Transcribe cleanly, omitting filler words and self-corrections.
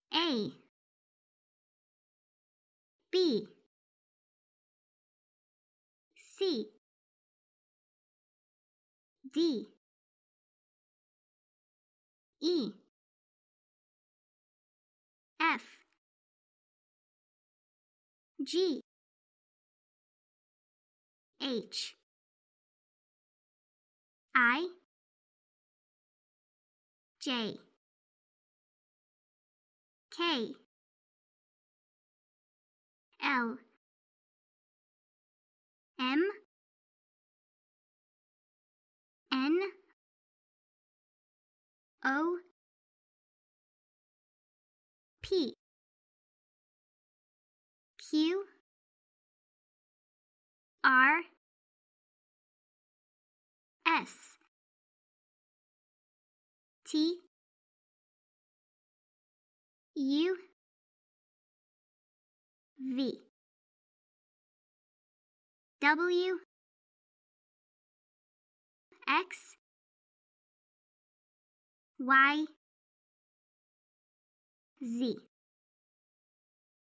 A, B, C, D, E, F, G, H, I, J, K, L, M, N, O, P, Q, R, S, T, U, V, W, X, Y, Z.